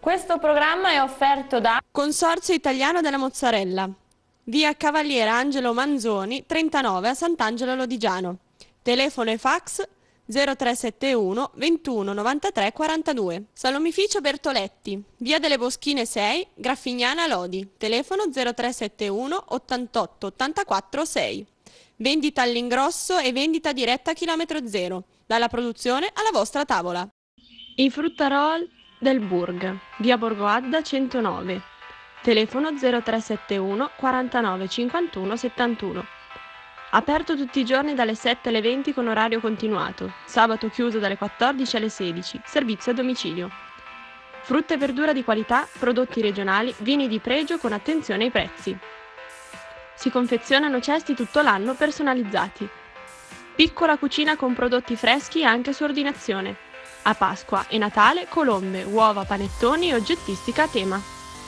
Questo programma è offerto da Consorzio Italiano della Mozzarella, via Cavaliere Angelo Manzoni, 39 a Sant'Angelo Lodigiano. Telefono e fax 0371 21 93 42. Salomificio Bertoletti, via delle Boschine 6, Graffignana Lodi. Telefono 0371 88 84 6. Vendita all'ingrosso e vendita diretta a chilometro zero, dalla produzione alla vostra tavola. I fruttarol del Burg, via Borgo Adda 109. Telefono 0371 49 51 71. Aperto tutti i giorni dalle 7 alle 20 con orario continuato. Sabato chiuso dalle 14 alle 16. Servizio a domicilio. Frutta e verdura di qualità, prodotti regionali, vini di pregio con attenzione ai prezzi. Si confezionano cesti tutto l'anno personalizzati. Piccola cucina con prodotti freschi anche su ordinazione. A Pasqua e Natale, colombe, uova, panettoni e oggettistica a tema.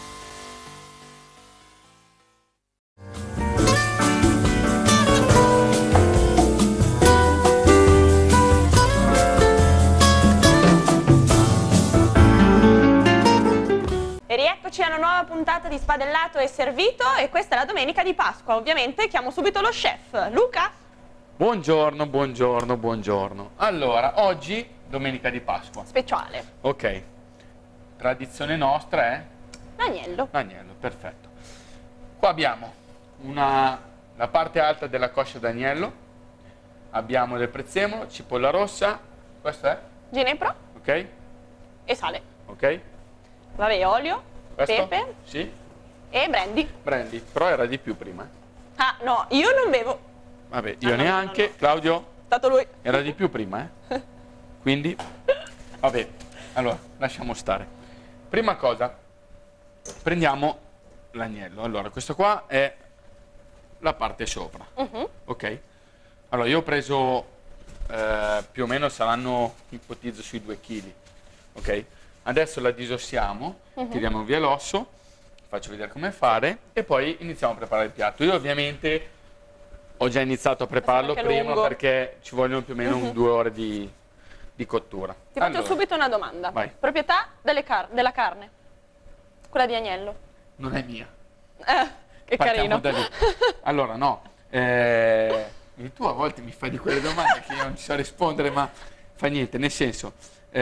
E rieccoci a una nuova puntata di Spadellato e Servito, e questa è la domenica di Pasqua. Ovviamente chiamo subito lo chef, Luca. Buongiorno, buongiorno, buongiorno. Allora, oggi, domenica di Pasqua. Speciale. Ok. Tradizione nostra è? L'agnello. L'agnello, perfetto. Qua abbiamo la parte alta della coscia d'agnello, abbiamo del prezzemolo, cipolla rossa, questo è? Ginepro Ok? e sale. Ok? Vabbè, olio, Questo? pepe Sì? e brandy. Brandy, però era di più prima. Ah, no, io non bevo. Vabbè, io no, neanche. no. Claudio? È stato lui. Era di più prima, Quindi, vabbè, allora, lasciamo stare. Prima cosa, prendiamo l'agnello. Allora, questo qua è la parte sopra, ok? Allora, io ho preso, più o meno saranno, ipotizzo, sui 2 kg, ok? Adesso la disossiamo, tiriamo via l'osso, faccio vedere come fare e poi iniziamo a preparare il piatto. Io ovviamente ho già iniziato a prepararlo prima lungo. perché ci vogliono più o meno 2 ore di cottura. Ti faccio subito una domanda. Vai. Proprietà della carne, quella di agnello. Non è mia. Che Partiamo carino. da lì. Allora, no, tu a volte mi fai di quelle domande che io non ci so rispondere, ma fa niente, nel senso,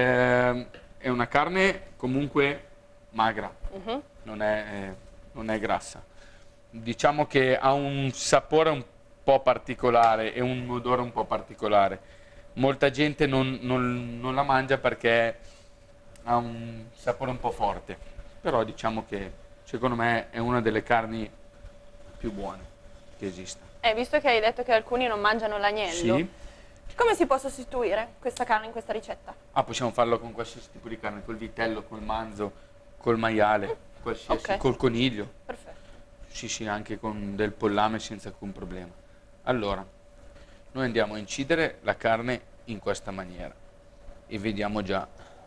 è una carne comunque magra, non è grassa. Diciamo che ha un sapore un po' particolare e un odore un po' particolare. Molta gente non la mangia perché ha un sapore un po' forte, però diciamo che secondo me è una delle carni più buone che esista. Visto che hai detto che alcuni non mangiano l'agnello, Sì. come si può sostituire questa carne in questa ricetta? Possiamo farlo con qualsiasi tipo di carne, col vitello, col manzo, col maiale, qualsiasi, ok. col coniglio. Perfetto. Sì, anche con del pollame senza alcun problema. Allora, noi andiamo a incidere la carne in questa maniera e vediamo già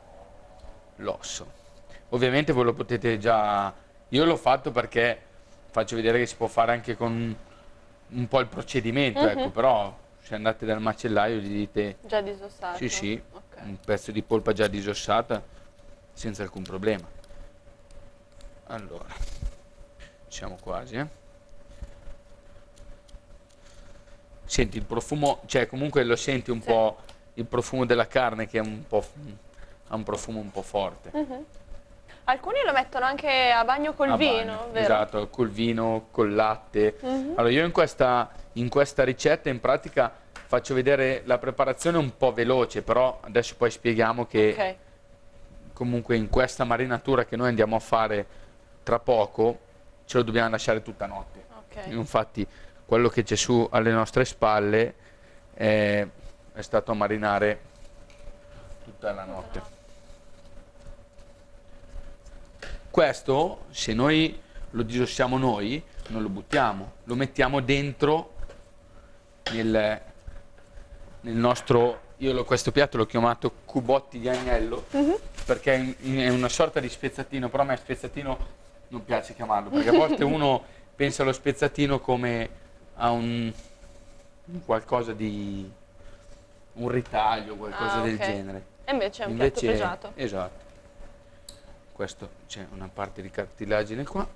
l'osso. Ovviamente voi lo potete già, io l'ho fatto perché faccio vedere che si può fare anche con un po' il procedimento, ecco, però se andate dal macellaio gli dite Già disossato? sì, Ok. un pezzo di polpa già disossata senza alcun problema. Allora, siamo quasi, Senti il profumo, cioè comunque lo senti un po' il profumo della carne che è ha un profumo un po' forte. Alcuni lo mettono anche a bagno col A vino, bagno, vero? esatto, col vino, col latte. Allora io in questa ricetta in pratica faccio vedere la preparazione un po' veloce, però adesso poi spieghiamo che Ok. comunque in questa marinatura che noi andiamo a fare tra poco ce lo dobbiamo lasciare tutta notte. Ok. Infatti quello che c'è su alle nostre spalle è stato a marinare tutta la notte. Questo, se noi lo disossiamo noi, non lo buttiamo, lo mettiamo dentro nel nostro, questo piatto l'ho chiamato cubotti di agnello, perché è una sorta di spezzatino, però a me spezzatino non piace chiamarlo, perché a volte uno pensa allo spezzatino come a un qualcosa di un ritaglio, qualcosa del genere. E invece è un piatto pregiato. Esatto. questo c'è una parte di cartilagine qua.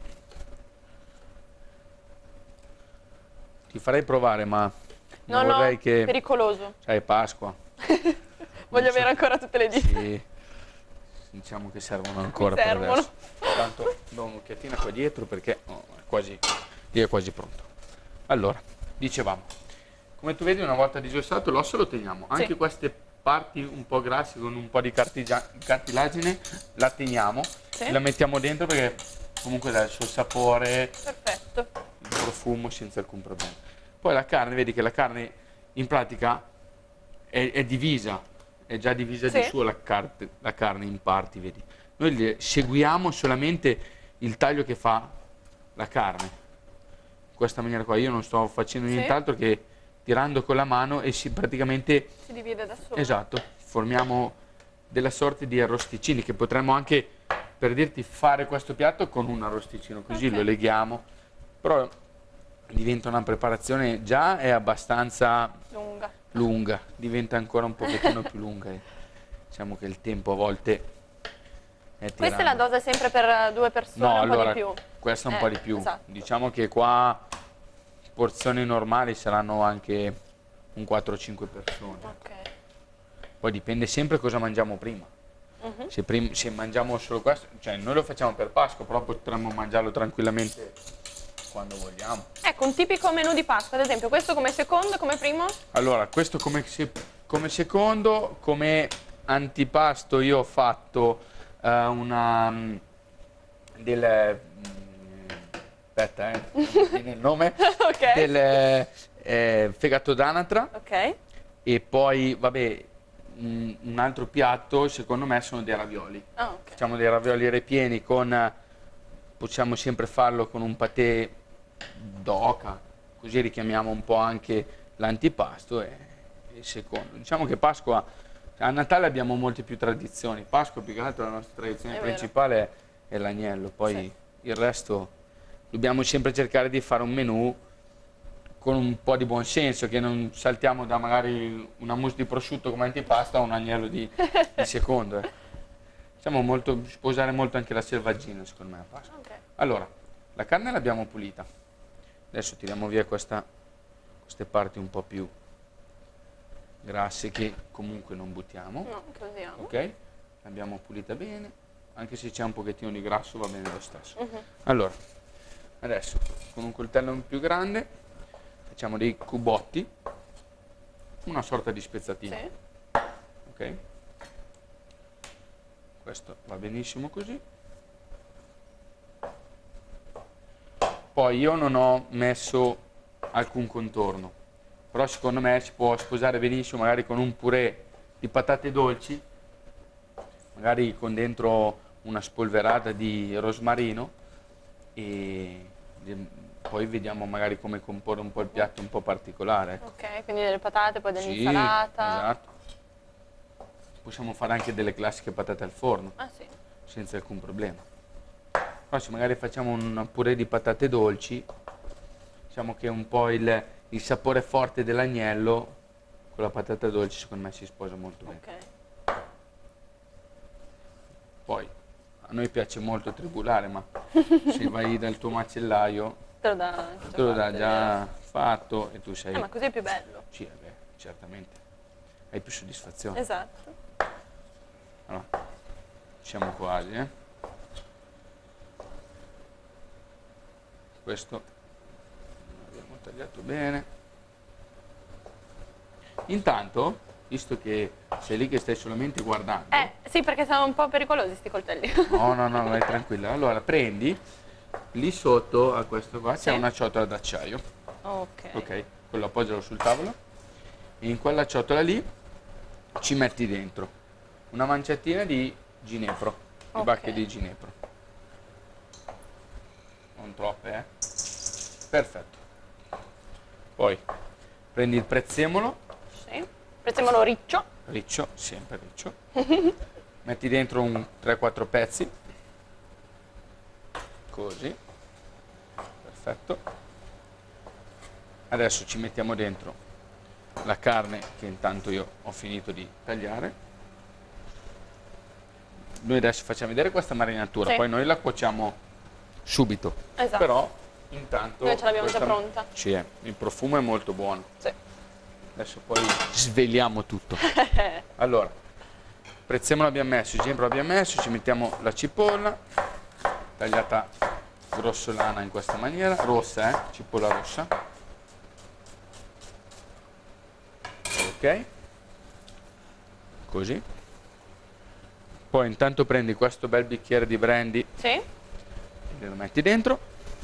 Ti farei provare, ma No, non vorrei no, che... pericoloso. Sai, è Pasqua. Voglio avere ancora tutte le dita. Sì, diciamo che servono ancora Mi per servono. adesso. Intanto do un'occhiatina qua dietro perché è quasi pronto. Allora, dicevamo, come tu vedi una volta disossato l'osso lo teniamo. Anche Sì. queste parti un po' grasse con un po' di cartilagine la teniamo, Sì. la mettiamo dentro perché comunque dà il suo sapore, Perfetto. il profumo senza alcun problema. Poi la carne, vedi che la carne in pratica è divisa, è già divisa di Sì. suo la carne in parti, vedi. Noi seguiamo solamente il taglio che fa la carne. In questa maniera qua, io non sto facendo Sì. nient'altro che tirando con la mano e praticamente, Si divide da solo. esatto, formiamo della sorte di arrosticini che potremmo anche, per dirti, fare questo piatto con un arrosticino, così Ok. lo leghiamo, però diventa una preparazione già è abbastanza Lunga. lunga, diventa ancora un pochettino più lunga. Diciamo che il tempo a volte è Questa è la tiranno. dose sempre per 2 persone, No, un po' allora, di più. questa un po' di più. Esatto. Diciamo che qua porzioni normali saranno anche un 4-5 persone. Ok. Poi dipende sempre cosa mangiamo prima. Mhm. Se mangiamo solo questo, cioè noi lo facciamo per Pasqua, però potremmo mangiarlo tranquillamente quando vogliamo. Ecco, un tipico menù di Pasqua, ad esempio, questo come secondo, come primo? Allora, questo come secondo, come antipasto io ho fatto una aspetta, non mi viene il nome, Ok. del fegato d'anatra Ok. e poi, vabbè, un altro piatto, secondo me, sono dei ravioli. Ah, ok. Facciamo dei ravioli ripieni con, possiamo sempre farlo con un patè d'oca, così richiamiamo un po' anche l'antipasto e il secondo. Diciamo che Pasqua, a Natale abbiamo molte più tradizioni, Pasqua più che altro la nostra tradizione È vero. principale è l'agnello, poi Sì. il resto dobbiamo sempre cercare di fare un menù con un po' di buon senso, che non saltiamo da magari una mousse di prosciutto come antipasto a un agnello di secondo. Possiamo sposare molto anche la selvaggina, secondo me, a Pasqua. Ok. Allora, la carne l'abbiamo pulita. Adesso tiriamo via queste parti un po' più grasse che comunque non buttiamo. No, che usiamo. Ok? L'abbiamo pulita bene, anche se c'è un pochettino di grasso va bene lo stesso. Mhm. Allora, adesso con un coltello più grande facciamo dei cubotti, una sorta di spezzatino. Sì. Ok? Questo va benissimo così. Poi io non ho messo alcun contorno, però secondo me si può sposare benissimo magari con un purè di patate dolci, magari con dentro una spolverata di rosmarino e poi vediamo magari come comporre un po' il piatto un po' particolare. Ecco. Ok, quindi delle patate, poi Sì, dell'insalata. esatto. Possiamo fare anche delle classiche patate al forno, Ah sì. senza alcun problema. Però se magari facciamo un purè di patate dolci, diciamo che un po' il sapore forte dell'agnello con la patata dolce secondo me si sposa molto bene. Ok. Poi a noi piace molto tribulare, ma se vai dal tuo macellaio Te lo dà anche te lo dà fatto, già fatto e tu sei... ma così è più bello. Sì, beh, certamente. Hai più soddisfazione. Esatto. Allora, siamo quasi, eh. Questo l'abbiamo tagliato bene. Intanto, visto che sei lì che stai solamente guardando, Sì, perché sono un po' pericolosi sti coltelli. no, vai tranquilla. Allora, prendi lì sotto a questo qua c'è Sì. una ciotola d'acciaio, Ok. ok? Quello appoggialo sul tavolo e in quella ciotola lì ci metti dentro una manciatina di ginepro, di Ok. bacche di ginepro. Non troppe, eh? Perfetto. Poi prendi il prezzemolo, Sì. Prezzemolo riccio. riccio, sempre riccio. Metti dentro un 3-4 pezzi. Così. Perfetto. Adesso ci mettiamo dentro la carne che intanto io ho finito di tagliare. noi adesso facciamo vedere questa marinatura, Sì. poi noi la cuociamo subito. Esatto. Però intanto Noi ce l'abbiamo già pronta. Sì, il profumo è molto buono. Sì. Adesso poi sveliamo tutto. Allora, prezzemolo abbiamo messo, il ginepro abbiamo messo, ci mettiamo la cipolla tagliata grossolana in questa maniera, rossa, cipolla rossa. Ok. Così. Poi intanto prendi questo bel bicchiere di brandy Sì. e lo metti dentro.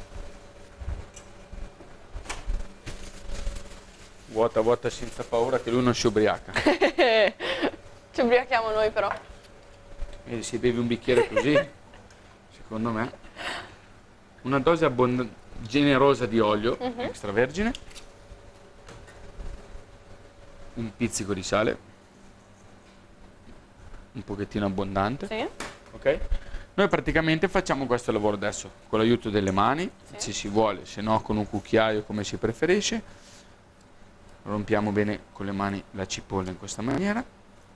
Vuota, vuota senza paura che lui non si ubriaca. Ci ubriachiamo noi però. E se bevi un bicchiere così, secondo me, una dose generosa di olio extravergine, un pizzico di sale, un pochettino abbondante, Sì. ok? Noi praticamente facciamo questo lavoro adesso con l'aiuto delle mani, se si vuole, se no con un cucchiaio come si preferisce. Rompiamo bene con le mani la cipolla in questa maniera.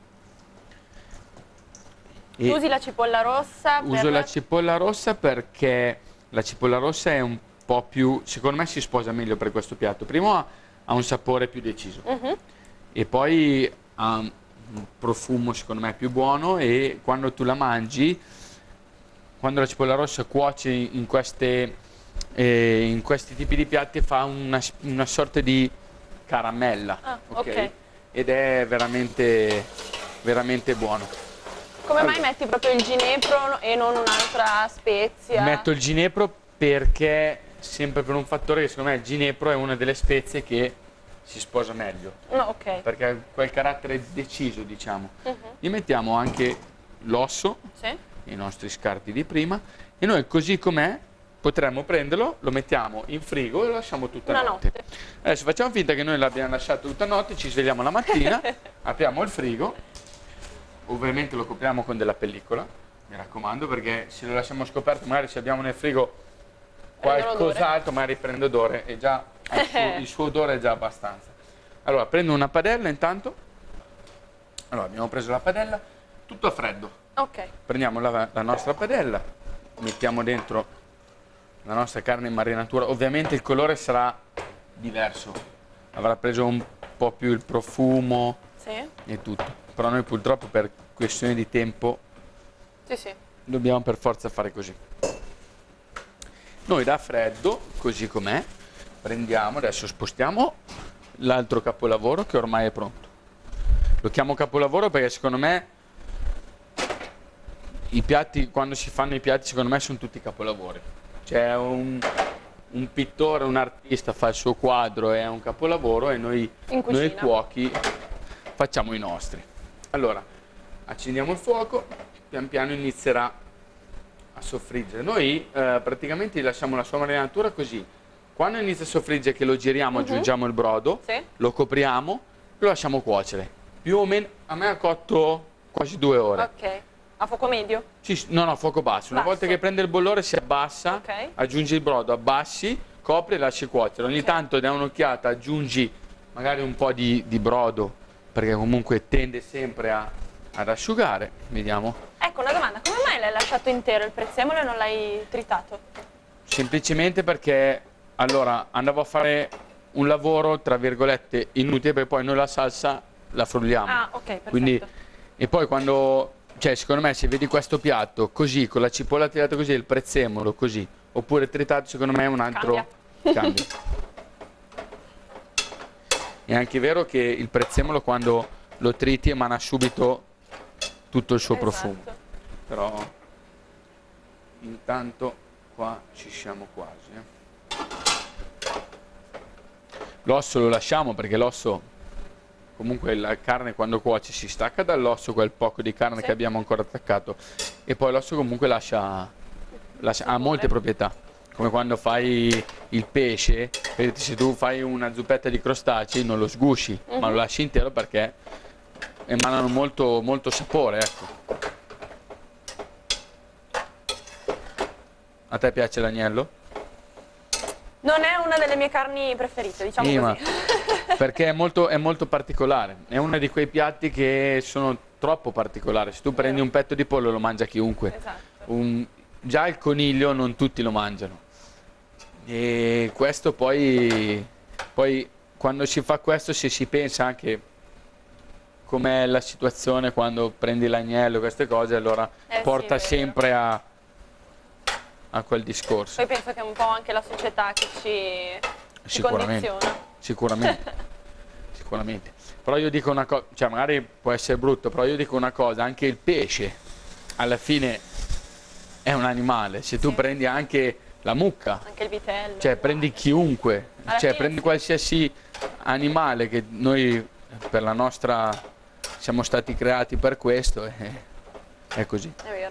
E Usi la cipolla rossa per... uso la cipolla rossa perché la cipolla rossa è un po' più, secondo me si sposa meglio per questo piatto. Primo ha un sapore più deciso e poi ha un profumo secondo me più buono, e quando tu la mangi, quando la cipolla rossa cuoce in questi tipi di piatti, fa una sorta di caramella, Ah, ok. Ed è veramente, veramente buono. Come mai metti proprio il ginepro e non un'altra spezia? Metto il ginepro perché, sempre per un fattore che secondo me il ginepro è una delle spezie che si sposa meglio, No, ok. perché ha quel carattere deciso, diciamo. Gli mettiamo anche l'osso, Sì. i nostri scarti di prima, e noi così com'è potremmo prenderlo, lo mettiamo in frigo e lo lasciamo tutta Una notte. notte. Adesso facciamo finta che noi l'abbiamo lasciato tutta notte, ci svegliamo la mattina, apriamo il frigo, ovviamente lo copriamo con della pellicola, mi raccomando, perché se lo lasciamo scoperto, magari se abbiamo nel frigo Prende qualcos'altro, magari prende odore, e già il suo odore è già abbastanza. Allora prendo una padella intanto. Allora abbiamo preso la padella, tutto a freddo. Ok. Prendiamo la nostra padella, mettiamo dentro la nostra carne in marinatura. Ovviamente il colore sarà diverso, avrà preso un po' più il profumo Sì. e tutto, però noi purtroppo per questione di tempo Sì, sì. dobbiamo per forza fare così. Noi da freddo, così com'è, prendiamo, adesso spostiamo l'altro capolavoro che ormai è pronto. Lo chiamo capolavoro perché secondo me i piatti, quando si fanno i piatti, secondo me sono tutti capolavori. C'è un pittore, un artista fa il suo quadro, è un capolavoro, e noi cuochi facciamo i nostri. Allora, accendiamo il fuoco, pian piano inizierà a soffriggere. Noi praticamente lasciamo la sua marinatura così. Quando inizia a soffriggere, che lo giriamo, aggiungiamo il brodo, Sì. lo copriamo, lo lasciamo cuocere. Più o meno, a me ha cotto quasi 2 ore. Ok. A fuoco medio? No, no, fuoco basso. Una volta che prende il bollore si abbassa, Ok. aggiungi il brodo, abbassi, copri e lasci cuocere. Ogni tanto dai un'occhiata, aggiungi magari un po' di brodo, perché comunque tende sempre ad asciugare. Vediamo. Ecco, una domanda. Come mai l'hai lasciato intero il prezzemolo e non l'hai tritato? Semplicemente perché allora andavo a fare un lavoro, tra virgolette, inutile, perché poi noi la salsa la frulliamo. Ah, ok, perfetto. Quindi, e poi quando, cioè secondo me se vedi questo piatto così, con la cipolla tagliata così e il prezzemolo così, oppure tritato, secondo me è un altro cambia. È anche vero che il prezzemolo quando lo triti emana subito tutto il suo profumo. Però intanto qua ci siamo quasi. L'osso lo lasciamo perché l'osso, comunque la carne quando cuoce si stacca dall'osso quel poco di carne che abbiamo ancora attaccato, e poi l'osso comunque ha molte proprietà, come quando fai il pesce, vedete, se tu fai una zuppetta di crostacei non lo sgusci, ma lo lasci intero perché emanano molto, molto sapore, ecco. A te piace l'agnello? Non è una delle mie carni preferite, diciamo Sì, così. perché è molto particolare. È uno di quei piatti che sono troppo particolari. Se tu prendi un petto di pollo lo mangia chiunque. Esatto. Già il coniglio non tutti lo mangiano. E questo poi quando si fa questo, se si pensa anche com'è la situazione quando prendi l'agnello, queste cose, allora porta sì, è vero. sempre a quel discorso. Poi penso che è un po' anche la società che ci condiziona. Sicuramente, sicuramente. Però io dico una cosa, cioè magari può essere brutto, però io dico una cosa, anche il pesce alla fine è un animale. Se tu prendi anche la mucca, Anche il vitello. cioè prendi chiunque, Alla cioè fine prendi sì. qualsiasi animale che noi per la nostra siamo stati creati per questo, è così. È vero.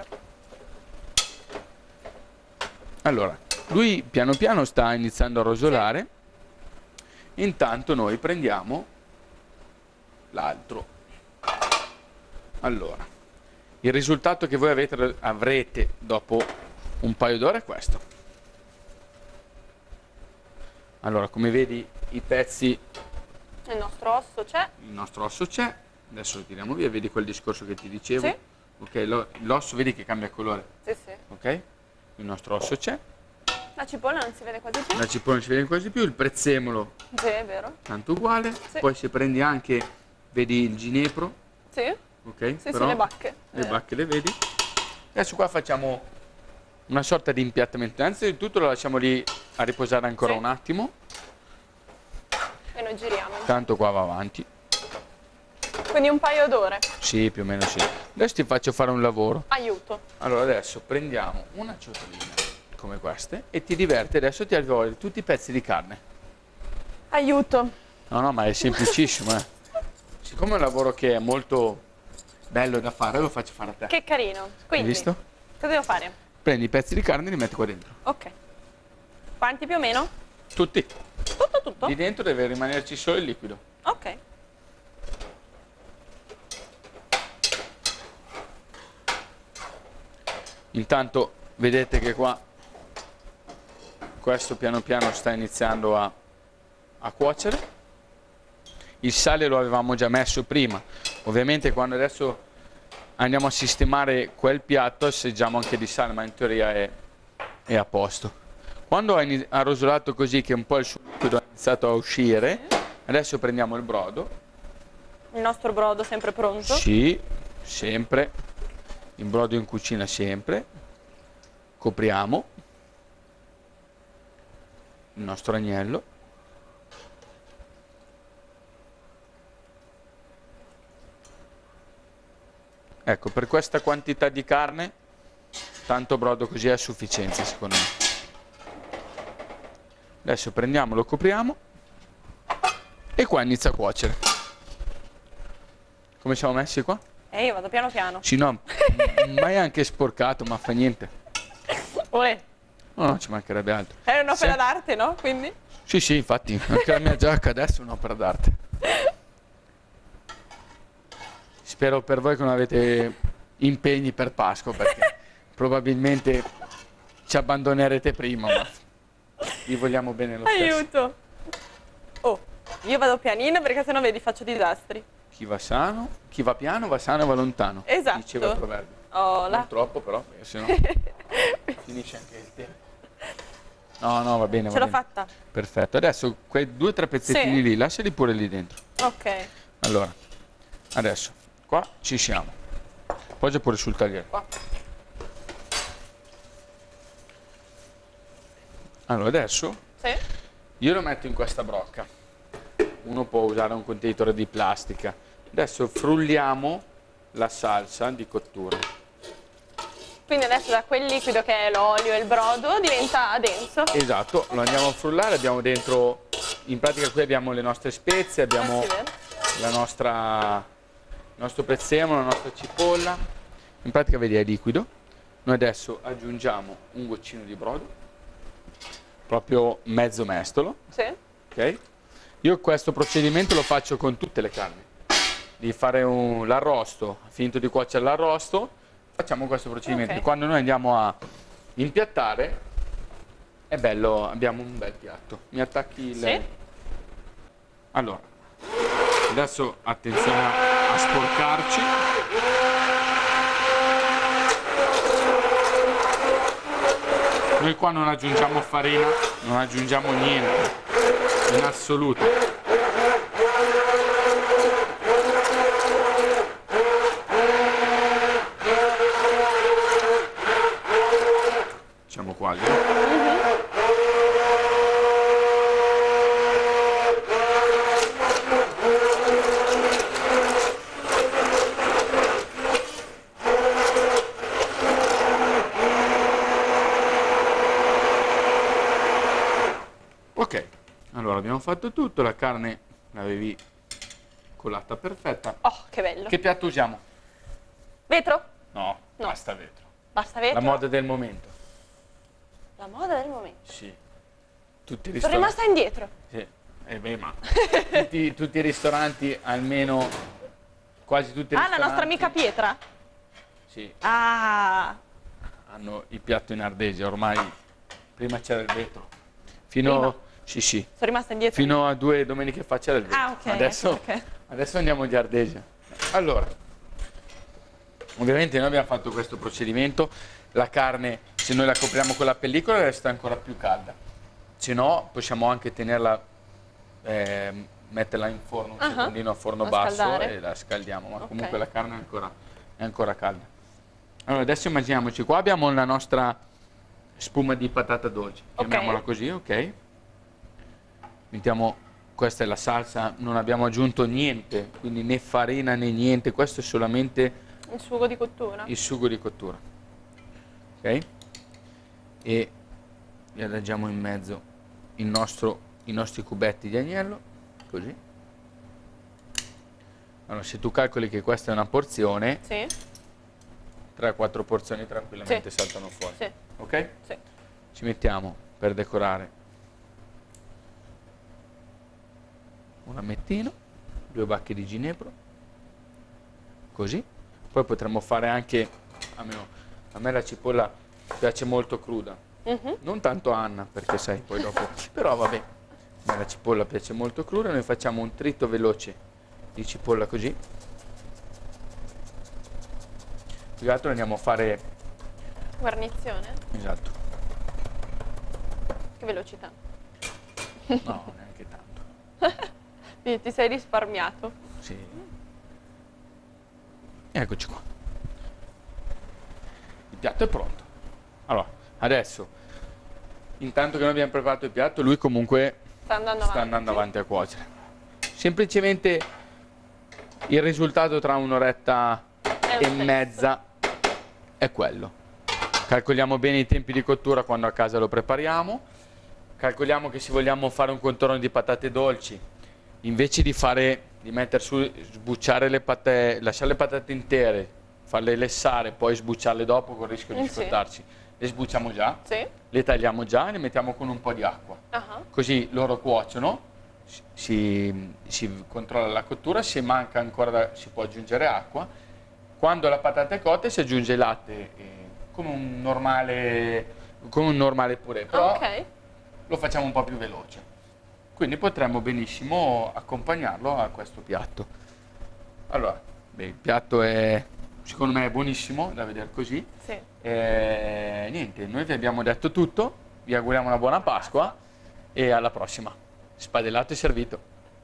Allora, lui piano piano sta iniziando a rosolare, intanto noi prendiamo l'altro. Allora, il risultato che voi avrete dopo un paio d'ore è questo. Allora, come vedi i pezzi, Il nostro osso c'è. il nostro osso c'è, adesso lo tiriamo via, vedi quel discorso che ti dicevo? Sì. Ok, l'osso vedi che cambia colore, Sì, sì. ok? Il nostro osso c'è, La cipolla non si vede quasi più. la cipolla non si vede quasi più, il prezzemolo Sì, è vero. tanto uguale, Sì. poi se prendi anche, vedi il ginepro, Sì. ok? Sì, sì, le bacche. Le bacche le vedi. Adesso qua facciamo una sorta di impiattamento, innanzitutto lo lasciamo lì a riposare ancora Sì. un attimo, E noi giriamo. tanto qua va avanti, Quindi un paio d'ore. sì più o meno sì. Adesso ti faccio fare un lavoro. Aiuto. Allora adesso prendiamo una ciotolina come queste e ti diverti, adesso ti arrivo tutti i pezzi di carne. Aiuto. No, ma è semplicissimo, eh. Siccome è un lavoro che è molto bello da fare, lo faccio fare a te. Che carino. Quindi, Hai visto? cosa devo fare? Prendi i pezzi di carne e li metti qua dentro. Ok. Quanti più o meno? Tutti. Tutto? Lì dentro deve rimanerci solo il liquido. Ok. Intanto vedete che qua questo piano piano sta iniziando a cuocere. Il sale lo avevamo già messo prima. Ovviamente quando adesso andiamo a sistemare quel piatto assaggiamo anche di sale, ma in teoria è a posto. Quando ha rosolato così che un po' il suo liquido ha iniziato a uscire, adesso prendiamo il brodo. Il nostro brodo sempre pronto. Sì, sempre. Il brodo in cucina sempre. Copriamo il nostro agnello. Ecco, per questa quantità di carne, tanto brodo così è a sufficienza secondo me. Adesso prendiamo, lo copriamo e qua inizia a cuocere. Come siamo messi qua? Io vado piano piano. Sì, no, ma è anche sporcato, ma fa niente. Uè. No, ci mancherebbe altro. È un'opera Sì. d'arte, no? Quindi? Sì, infatti, anche la mia giacca adesso è un'opera d'arte. Spero per voi che non avete impegni per Pasqua, perché probabilmente ci abbandonerete prima, ma vi vogliamo bene lo stesso. Aiuto. Oh, io vado pianino perché sennò vedi faccio disastri. Chi va piano, va sano e va lontano. Esatto. Diceva il proverbio. Oh, là. Non troppo però, perché sennò finisce anche il tempo. No, va bene, Ce l'ho fatta. Perfetto, adesso quei 2 o 3 pezzettini Sì. lì, lasciali pure lì dentro. Ok. Allora, adesso, qua ci siamo. Poggia pure sul tagliere. Qua. Allora, adesso Sì. io lo metto in questa brocca. Uno può usare un contenitore di plastica. Adesso frulliamo la salsa di cottura. Quindi adesso da quel liquido che è l'olio e il brodo diventa denso. Esatto, lo andiamo a frullare, abbiamo dentro, in pratica qui abbiamo le nostre spezie, abbiamo Sì, vero? il nostro prezzemolo, la nostra cipolla. In pratica vedi è liquido. Noi adesso aggiungiamo un goccino di brodo, proprio mezzo mestolo, Sì. ok? Io questo procedimento lo faccio con tutte le carni. Di fare l'arrosto, finito di cuocere l'arrosto, facciamo questo procedimento. Ok. Quando noi andiamo a impiattare, È bello, abbiamo un bel piatto. Mi attacchi il... Sì. Allora, adesso attenzione a sporcarci. Noi qua non aggiungiamo farina, non aggiungiamo niente, in assoluto. Siamo quasi. Ok, allora abbiamo fatto tutto, la carne l'avevi colata perfetta. Oh, che bello. Che piatto usiamo? Vetro? No, No. basta vetro. Basta vetro? La moda del momento. La moda del momento. Sì. Tutti i Sono ristoranti. rimasta indietro. Sì. Beh, ma tutti i ristoranti, almeno quasi tutti i Ah, ristoranti. la nostra amica Pietra? Sì, Ah, hanno il piatto in ardesia, ormai prima c'era il vetro. Fino, Prima? sì, sì, sono rimasta indietro. fino a 2 domeniche fa c'era il vetro. Ah, ok. Adesso, ok. adesso andiamo di ardesia. Allora, ovviamente noi abbiamo fatto questo procedimento, la carne, se noi la copriamo con la pellicola resta ancora più calda, se no possiamo anche tenerla, metterla in forno un secondino a forno A basso scaldare. e la scaldiamo, ma Ok. comunque la carne è ancora calda. Allora adesso immaginiamoci, qua abbiamo la nostra spuma di patata dolce, Ok. chiamiamola così, ok? Mettiamo, questa è la salsa, non abbiamo aggiunto niente, quindi né farina né niente, questo è solamente Il sugo di cottura? il sugo di cottura, ok? E gli adagiamo in mezzo i nostri cubetti di agnello, così. Allora, se tu calcoli che questa è una porzione, Sì, 3-4 porzioni tranquillamente Sì. saltano fuori, sì, ok? sì. Ci mettiamo per decorare un ramettino, 2 bacche di ginepro, così. Poi potremmo fare anche, a me la cipolla piace molto cruda, Mhm. non tanto a Anna perché sai poi dopo, però vabbè, a me la cipolla piace molto cruda, noi facciamo un trito veloce di cipolla così. Più che altro andiamo a fare, Guarnizione? esatto, Che velocità. no neanche tanto, Ti sei risparmiato. sì. Eccoci qua. Il piatto è pronto. Allora, adesso, intanto che noi abbiamo preparato il piatto, lui comunque Sta andando sta avanti. andando avanti a cuocere. Semplicemente il risultato tra un'oretta È lo e stesso. mezza è quello. Calcoliamo bene i tempi di cottura quando a casa lo prepariamo. Calcoliamo che se vogliamo fare un contorno di patate dolci, invece di mettere su, sbucciare le patate, lasciare le patate intere, farle lessare, poi sbucciarle dopo con il rischio di Sì. scottarci, le sbucciamo già, Sì. le tagliamo già e le mettiamo con un po' di acqua. Ah, Così loro cuociono, si controlla la cottura, se manca ancora si può aggiungere acqua. Quando la patata è cotta si aggiunge il latte come un normale purè, però ok. lo facciamo un po' più veloce. Quindi potremmo benissimo accompagnarlo a questo piatto. Allora, il piatto è, secondo me è buonissimo da vedere così. Sì. Niente, noi vi abbiamo detto tutto, vi auguriamo una buona Pasqua e alla prossima. Spadellato e servito.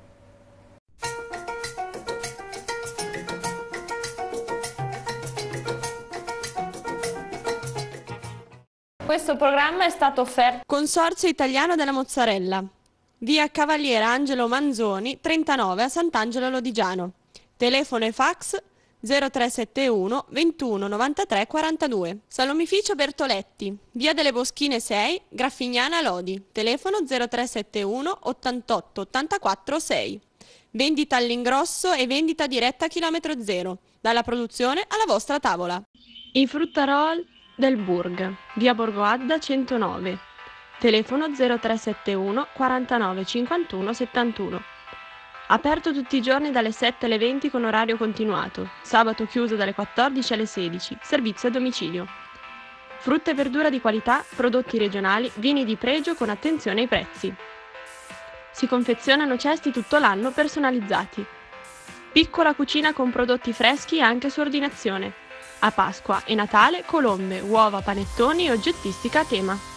Questo programma è stato offerto Consorzio Italiano della Mozzarella. Via Cavaliere Angelo Manzoni, 39 a Sant'Angelo Lodigiano. Telefono e fax 0371 21 93 42. Salomificio Bertoletti, via delle Boschine 6, Graffignana Lodi. Telefono 0371 88 84 6. Vendita all'ingrosso e vendita diretta a chilometro zero. Dalla produzione alla vostra tavola. I fruttarol del Burg, via Borgo Adda 109. Telefono 0371 49 51 71. Aperto tutti i giorni dalle 7 alle 20 con orario continuato. Sabato chiuso dalle 14 alle 16. Servizio a domicilio. Frutta e verdura di qualità, prodotti regionali, vini di pregio con attenzione ai prezzi. Si confezionano cesti tutto l'anno personalizzati. Piccola cucina con prodotti freschi anche su ordinazione. A Pasqua e Natale colombe, uova, panettoni e oggettistica a tema.